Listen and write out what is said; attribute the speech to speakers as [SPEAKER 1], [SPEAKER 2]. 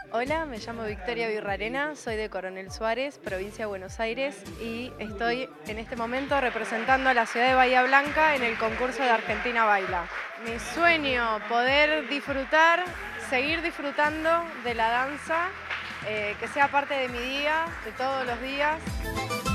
[SPEAKER 1] Hola, me llamo Victoria Virrarena, soy de Coronel Suárez, provincia de Buenos Aires, y estoy en este momento representando a la ciudad de Bahía Blanca en el concurso de Argentina Baila. Mi sueño, poder disfrutar, seguir disfrutando de la danza, que sea parte de mi día, de todos los días.